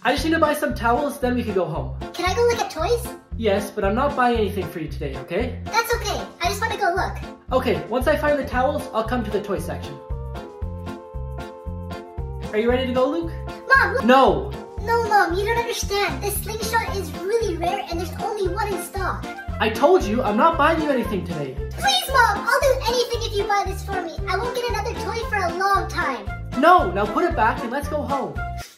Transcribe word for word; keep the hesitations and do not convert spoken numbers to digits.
I just need to buy some towels, then we can go home. Can I go look at toys? Yes, but I'm not buying anything for you today, okay? That's okay. I just want to go look. Okay, once I find the towels, I'll come to the toy section. Are you ready to go, Luke? Mom, look. No! No, Mom, you don't understand. This slingshot is really rare and there's only one in stock. I told you, I'm not buying you anything today. Please, Mom, I'll do anything if you buy this for me. I won't get another toy for a long time. No, now put it back and let's go home.